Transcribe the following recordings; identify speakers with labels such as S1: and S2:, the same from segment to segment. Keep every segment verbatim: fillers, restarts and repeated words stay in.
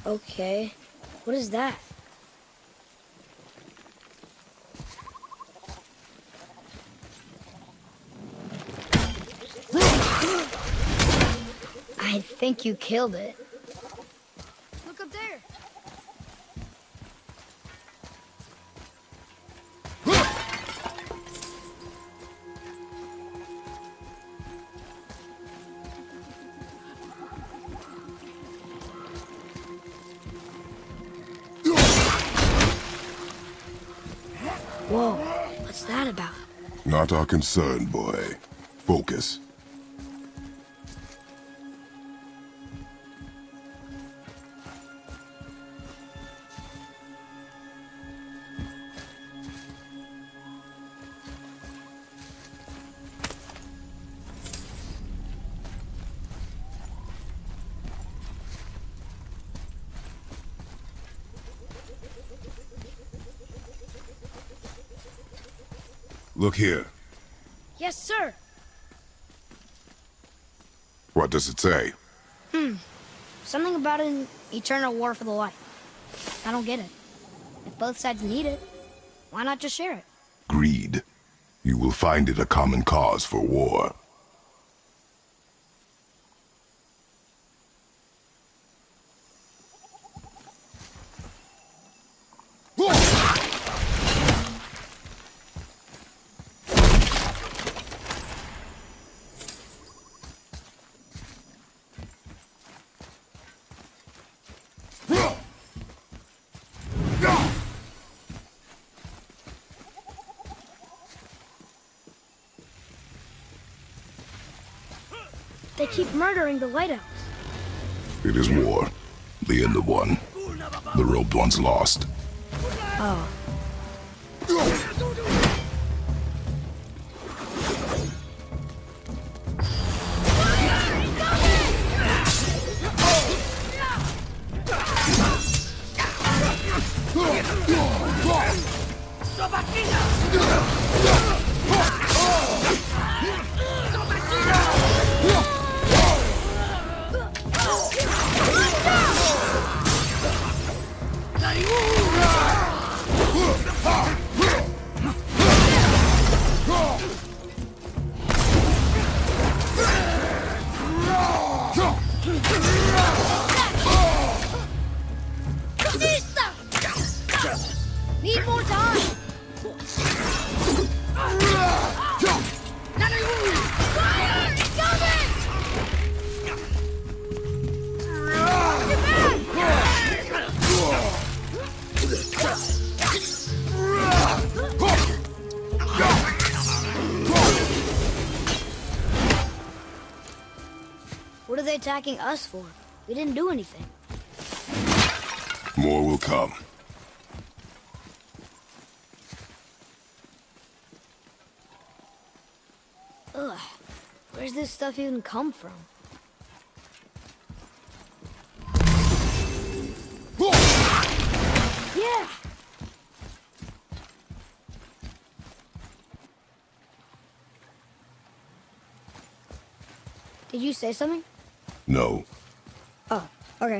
S1: Okay. What is that? I think you killed it.
S2: Look up there.
S1: Whoa, what's that about?
S3: Not our concern, boy. Focus. Look here.
S1: Yes, sir.
S3: What does it say?
S1: Hmm. Something about an eternal war for the light. I don't get it. If both sides need it, why not just share it?
S3: Greed. You will find it a common cause for war.
S1: They keep murdering the lighthouse.
S3: It is war. The end of one. The robed one's lost.
S1: Oh.
S2: Need more time. Fire! Coming! Get
S1: What are they attacking us for? We didn't do anything.
S3: More will come.
S1: Ugh. Where's this stuff even come from? Yeah! Did you say something?
S3: No.
S1: Oh, okay.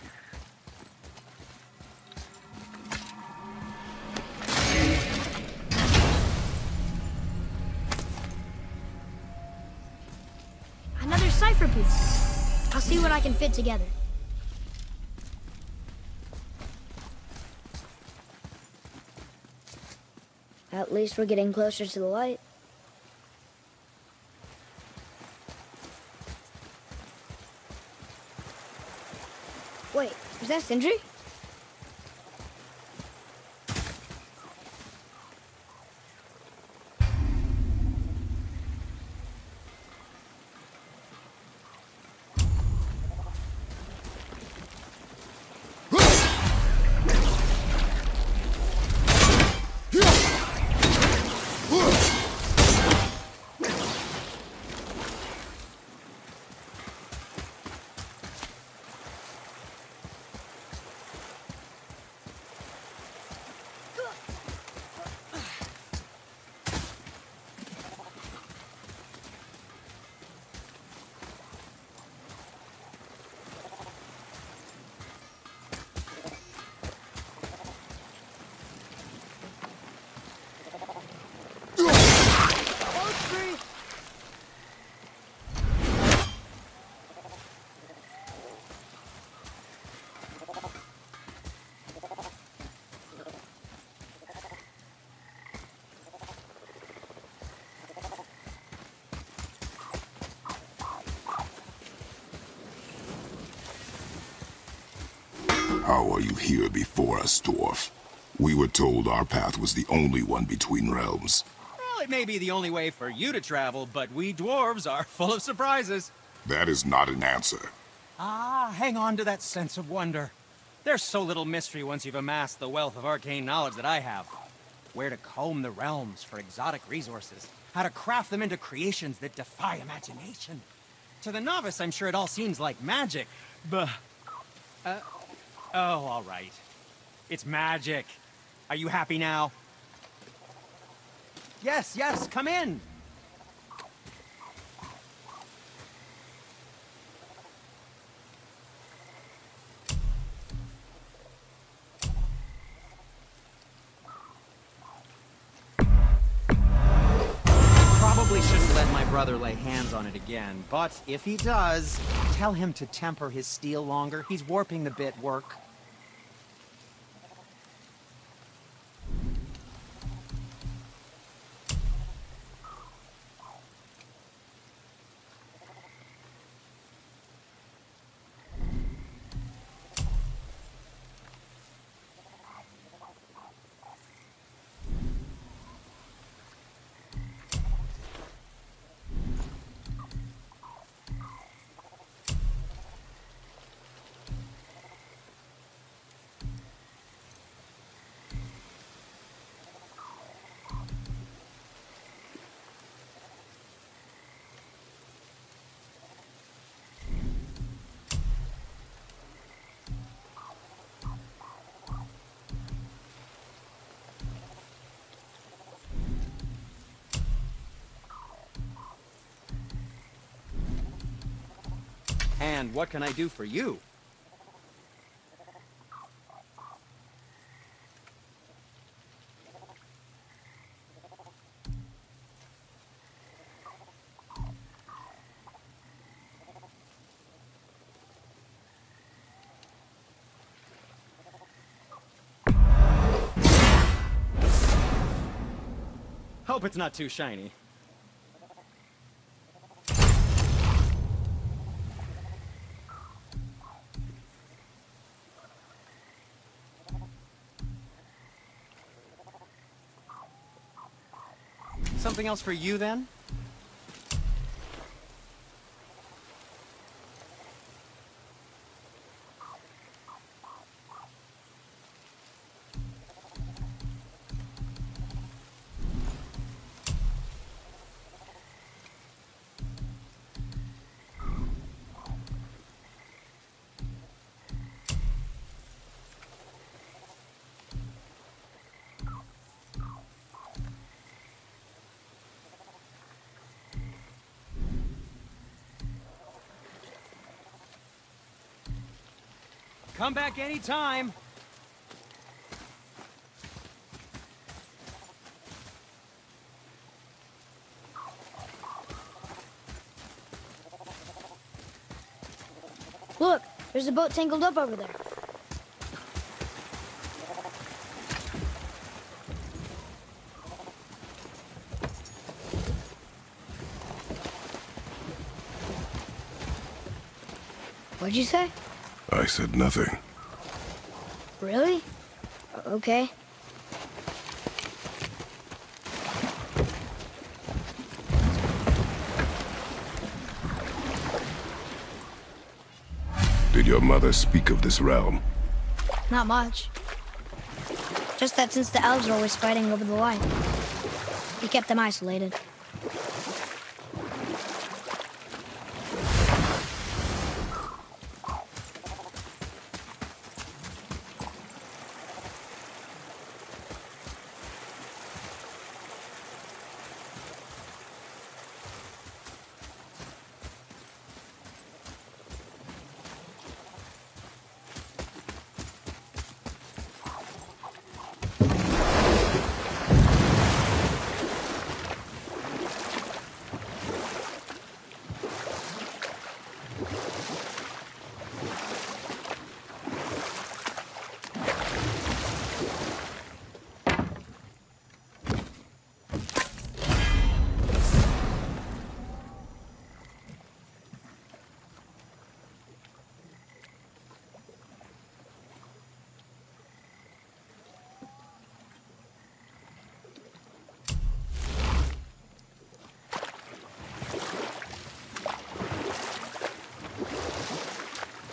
S1: Another cipher piece. I'll see what I can fit together. At least we're getting closer to the light. Wait, is that Sindri?
S3: How are you here before us, dwarf? We were told our path was the only one between realms.
S4: Well, it may be the only way for you to travel, but we dwarves are full of surprises.
S3: That is not an answer.
S4: Ah, hang on to that sense of wonder. There's so little mystery once you've amassed the wealth of arcane knowledge that I have. Where to comb the realms for exotic resources. How to craft them into creations that defy imagination. To the novice, I'm sure it all seems like magic, but... Uh, oh, all right. It's magic. Are you happy now? Yes, yes, come in! Probably shouldn't let my brother lay hands on it again, but if he does, tell him to temper his steel longer. He's warping the bit work. And what can I do for you? Hope it's not too shiny. Something else for you, then? Come back anytime.
S1: Look, there's a boat tangled up over there. What'd you say?
S3: I said nothing.
S1: Really? O- Okay.
S3: Did your mother speak of this realm?
S1: Not much. Just that since the elves are always fighting over the light, he kept them isolated.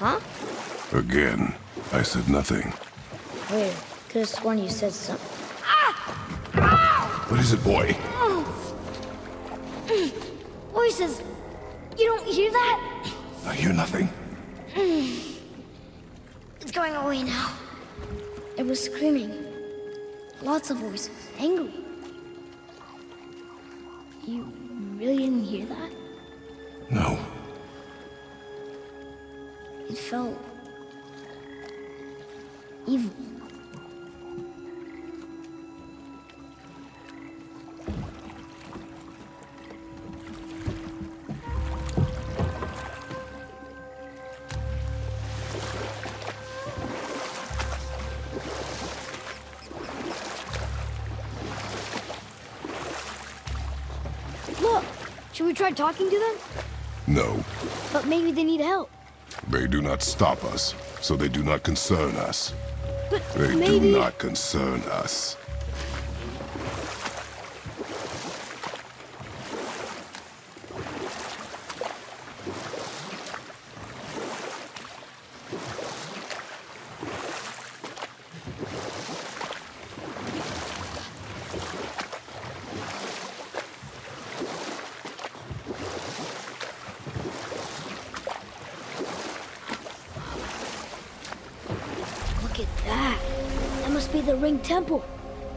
S1: Huh?
S3: Again, I said nothing.
S1: Wait, could have sworn you said something.
S3: What is it, boy?
S1: Voices! You don't hear that?
S3: I hear nothing.
S1: It's going away now. It was screaming. Lots of voices. Angry. You really didn't hear that?
S3: No.
S1: It felt... evil. Look! Should we try talking to them?
S3: No.
S1: But maybe they need help.
S3: They do not stop us, so they do not concern us.
S1: But
S3: They
S1: maybe...
S3: do not concern us.
S1: Look at that. That must be the Ring Temple.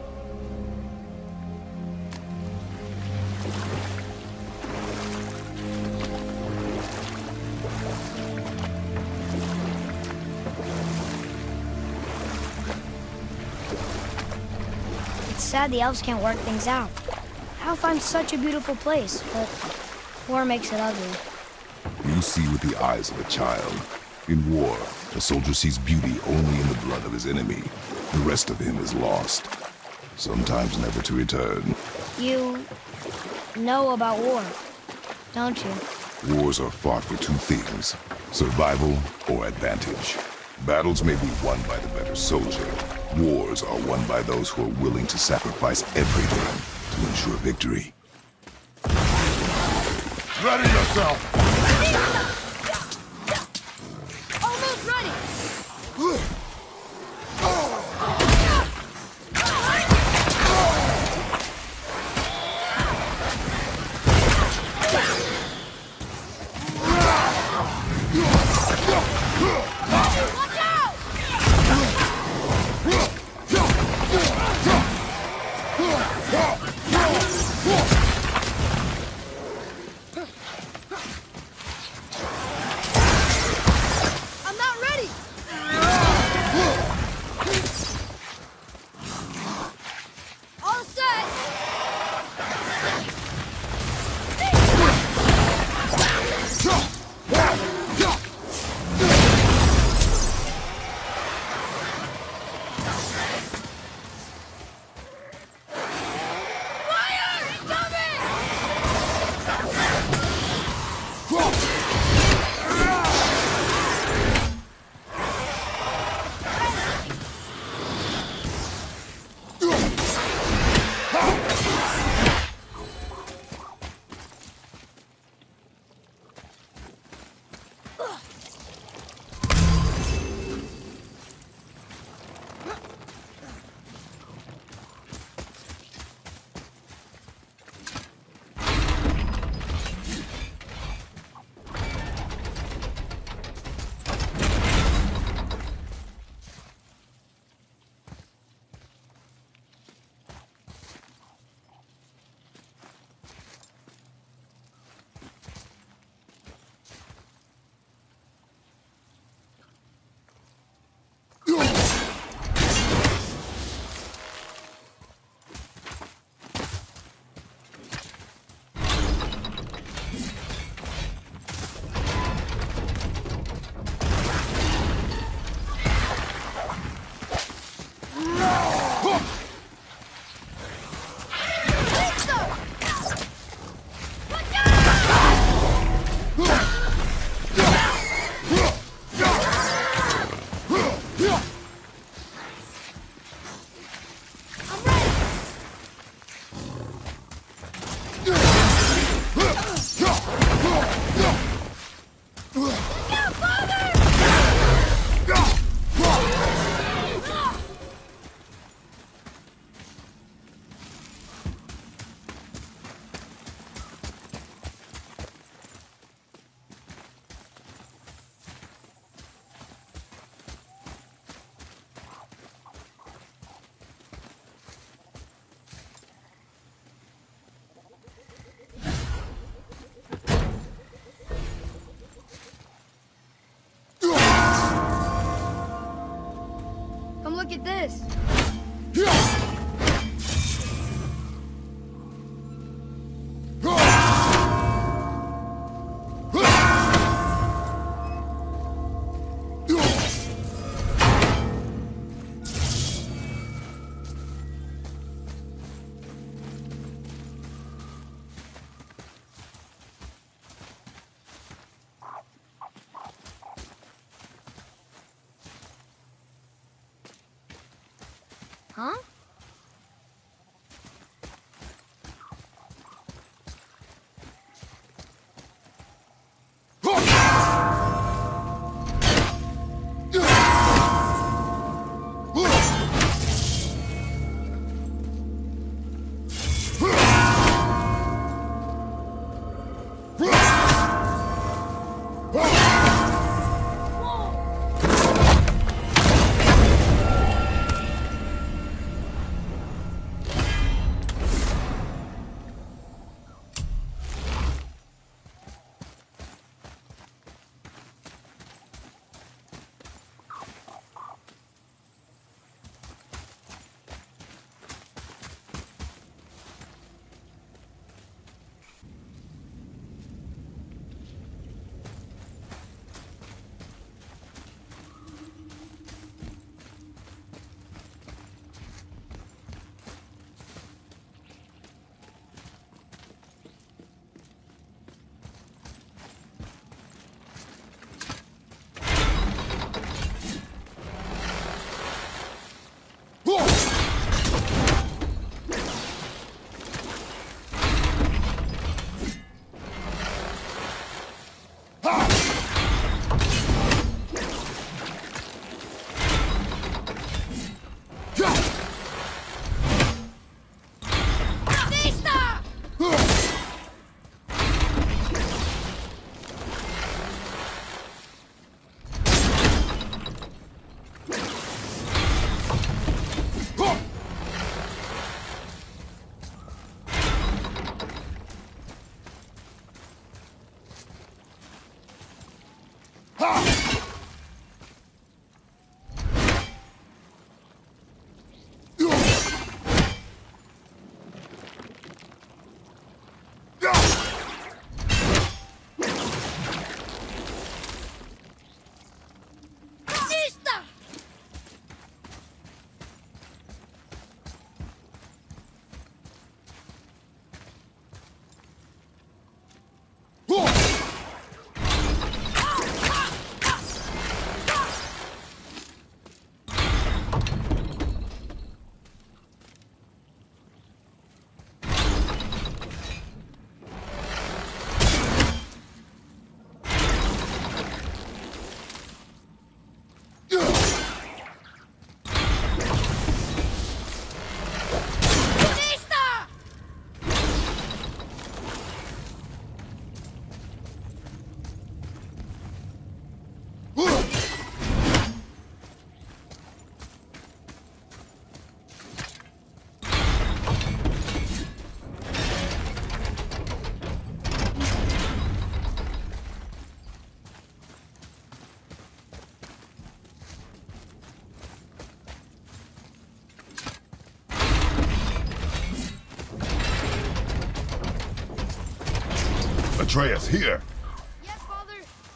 S1: It's sad the elves can't work things out. Alfheim's such a beautiful place, but war makes it ugly.
S3: You see with the eyes of a child. In war, a soldier sees beauty only in the blood of his enemy. The rest of him is lost, sometimes never to return.
S1: You know about war, don't you?
S3: Wars are fought for two things, survival or advantage. Battles may be won by the better soldier. Wars are won by those who are willing to sacrifice everything to ensure victory. Ready yourself!
S2: Almost ready! Watch out! I'm not ready! All set! at this.
S1: Huh?
S3: Atreus, here!
S2: Yes, Father.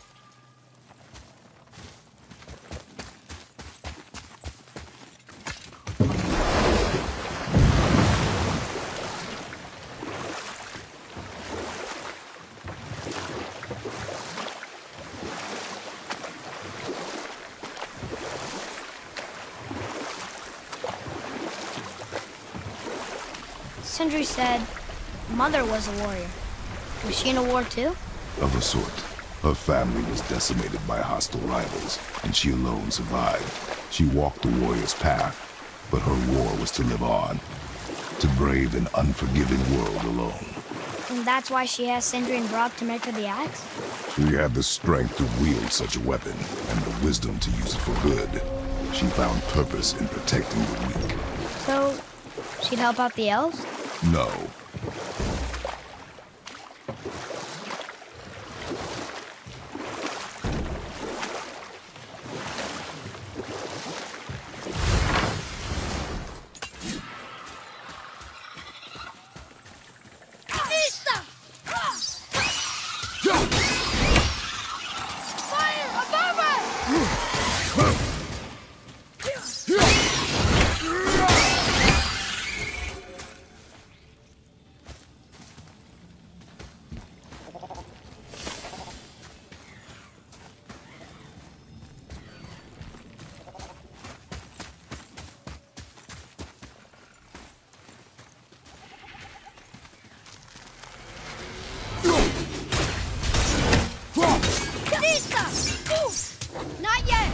S1: Sindri said Mother was a warrior. Was she in a war too?
S3: Of a sort. Her family was decimated by hostile rivals, and she alone survived. She walked the warrior's path, but her war was to live on. To brave an unforgiving world alone.
S1: And that's why she has Sindri and Brok to make her the axe?
S3: She had the strength to wield such a weapon, and the wisdom to use it for good. She found purpose in protecting the weak.
S1: So, she'd help out the elves?
S3: No.
S2: Lista! Ooh, not yet!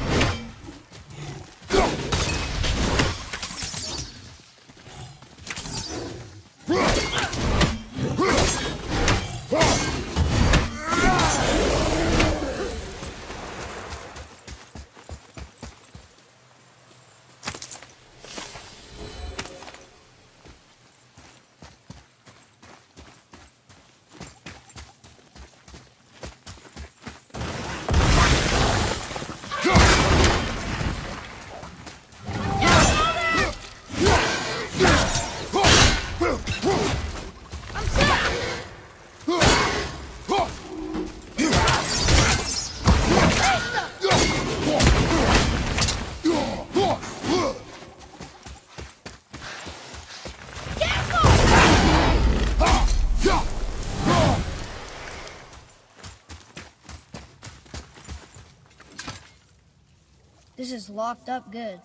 S1: This is locked up good.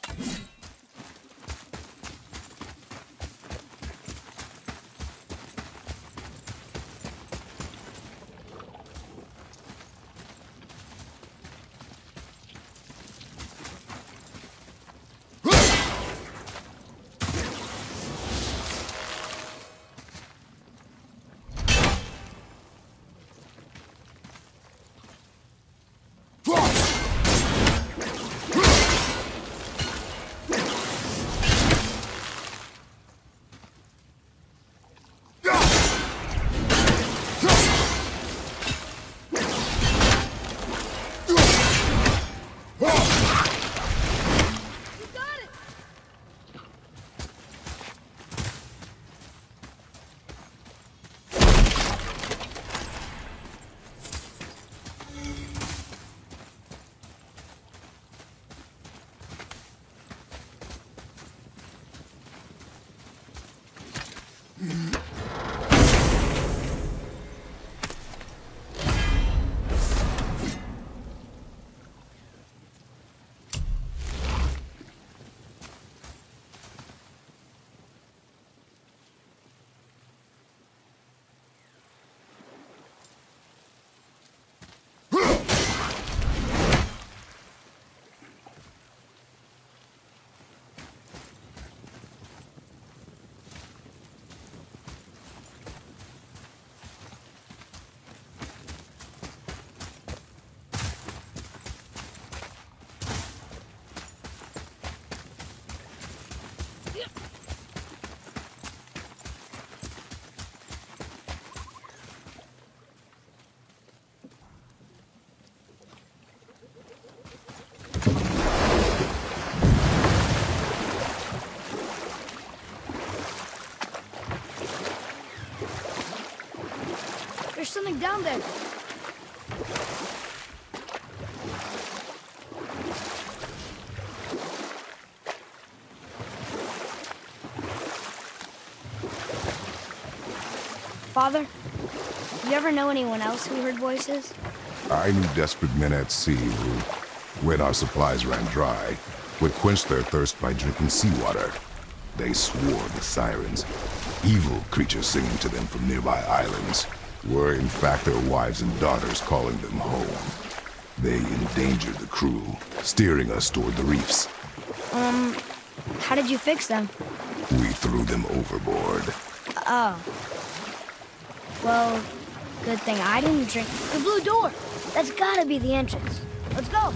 S1: There's something down there. Father, you ever know anyone else who heard voices?
S3: I knew desperate men at sea who, when our supplies ran dry, would quench their thirst by drinking seawater. They swore the sirens, evil creatures singing to them from nearby islands, were in fact their wives and daughters calling them home. They endangered the crew, steering us toward the reefs.
S1: Um, how did you fix them?
S3: We threw them overboard.
S1: Oh. Well, good thing I didn't drink. The blue door! That's gotta be the entrance. Let's go!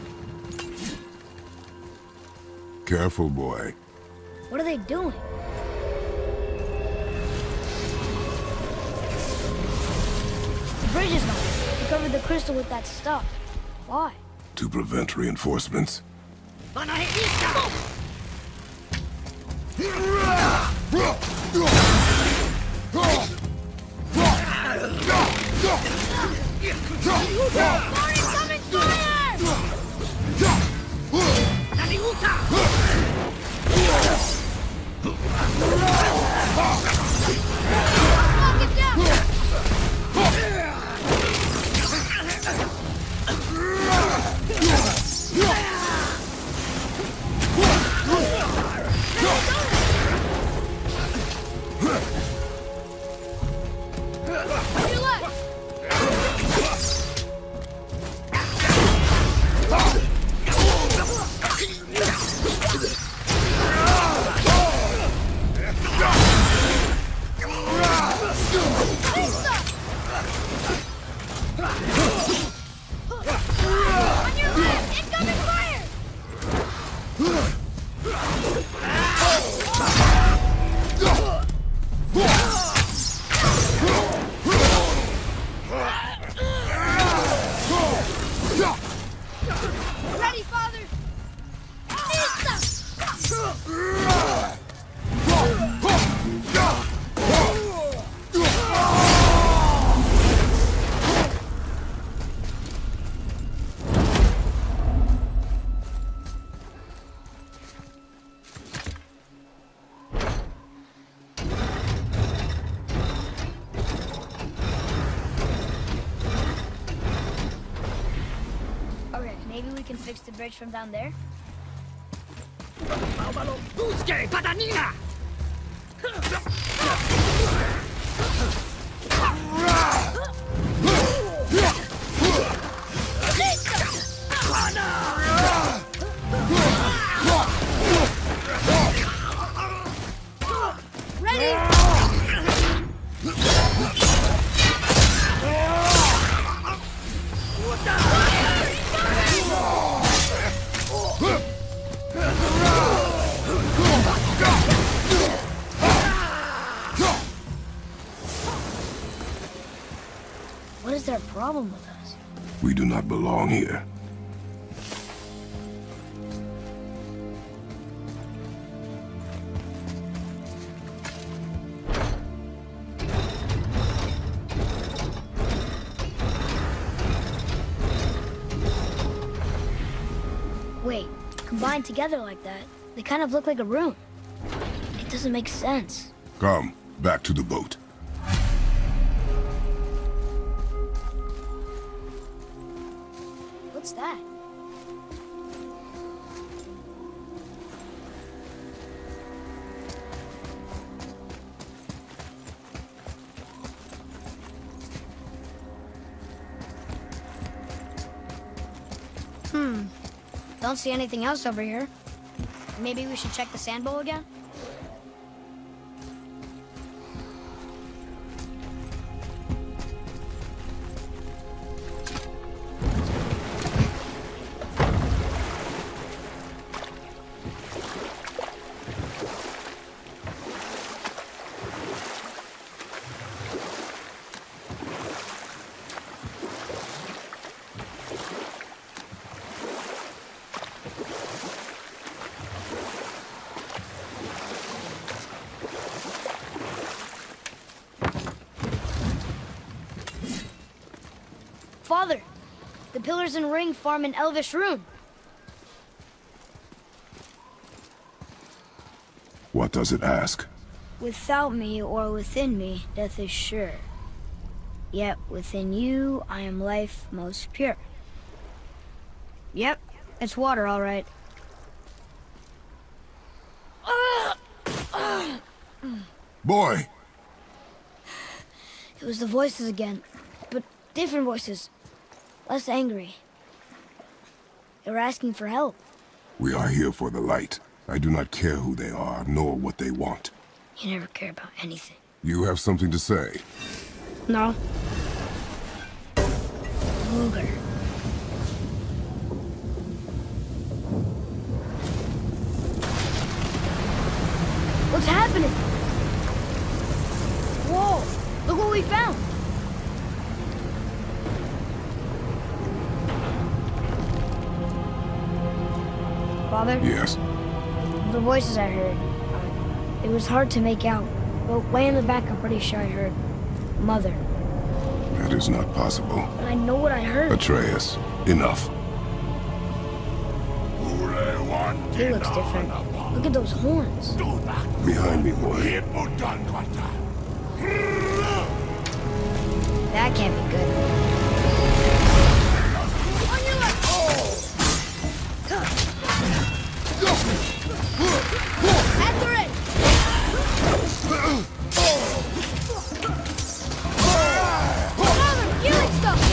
S3: Careful, boy.
S1: What are they doing? The bridge is gone. They covered the crystal with that stuff. Why?
S3: To prevent reinforcements.
S1: we can fix the bridge from down there? What is their problem with us?
S3: We do not belong here.
S1: Wait, combined together like that, they kind of look like a room. It doesn't make sense.
S3: Come, back to the boat.
S1: What's that? Hmm. Don't see anything else over here. Maybe we should check the sand bowl again? Father, the pillars and ring form an elvish rune.
S3: What does it ask?
S1: Without me or within me, death is sure. Yet within you, I am life most pure. Yep, it's water, all right.
S3: Boy!
S1: It was the voices again, but different voices. Less angry. They were asking for help.
S3: We are here for the light. I do not care who they are, nor what they want.
S1: You never care about anything.
S3: You have something to say?
S1: No. Luger. What's happening? Whoa! Look what we found! Father?
S3: Yes.
S1: The voices I heard, uh, it was hard to make out. But way in the back, I'm pretty sure I heard Mother.
S3: That is not possible.
S1: But I know what I heard.
S3: Atreus, enough.
S1: He looks different. Look at those horns.
S3: Behind me, boy.
S1: That can't be good.
S2: On your left! At the ready! Father, healing stuff!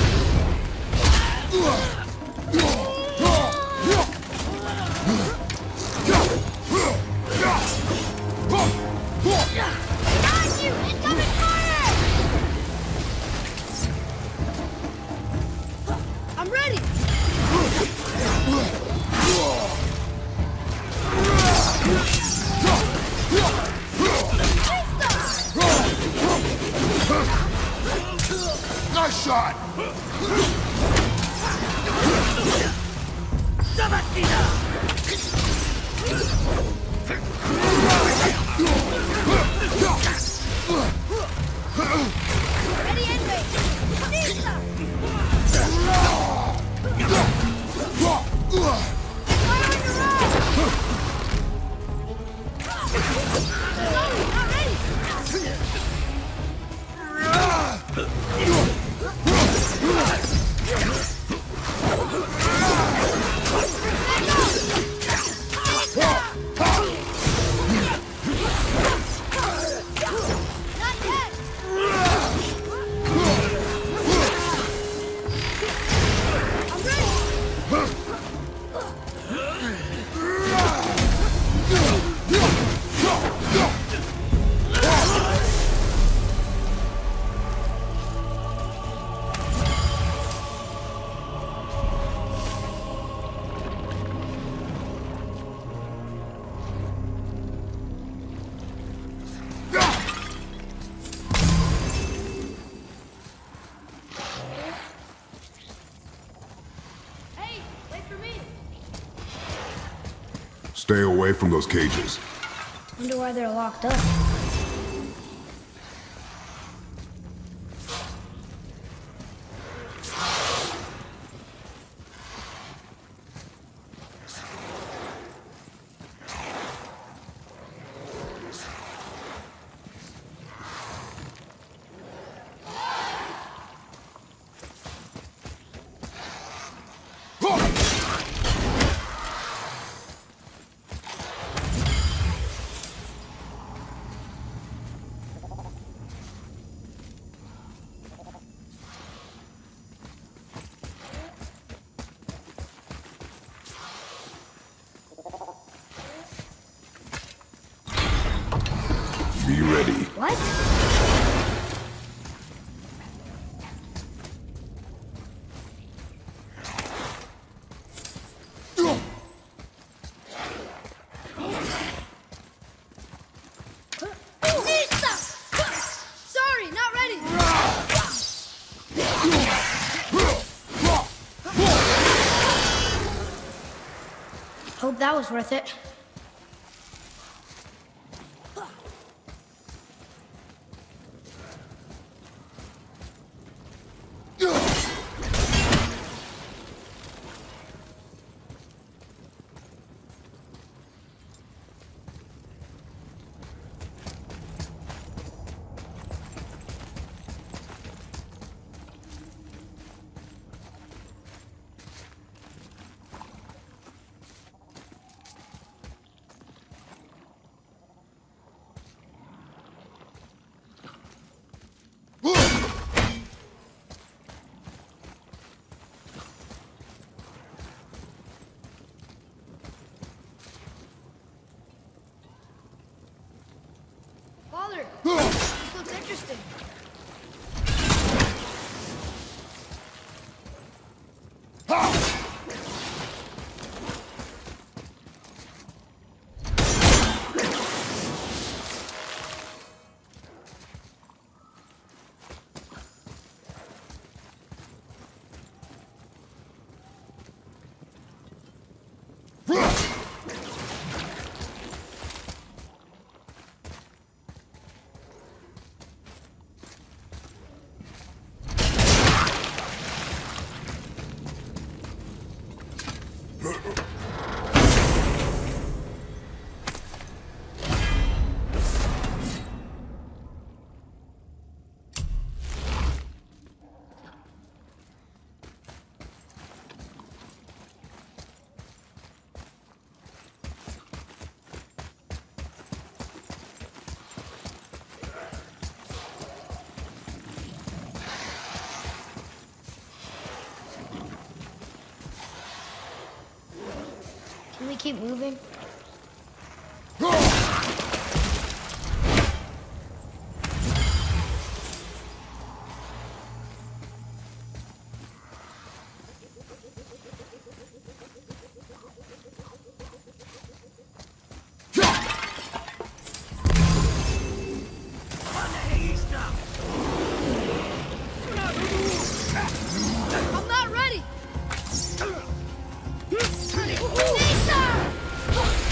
S2: Behind you! Incoming fire! I'm ready!
S3: Nice shot!
S2: Ready and wait! Sista! Fire on your right! Sorry, not ready!
S3: Stay away from those cages.
S1: Wonder why they're locked up.
S3: Be ready.
S1: What?
S2: Nista! Sorry, not ready.
S1: Hope that was worth it.
S2: Father, this looks interesting.
S1: Can we keep moving?
S2: I'm not ready. Nista!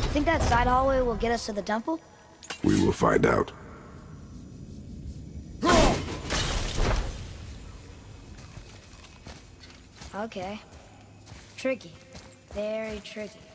S1: Think that side hallway will get us to the temple?
S3: We will find out.
S1: Okay. Tricky. Very tricky.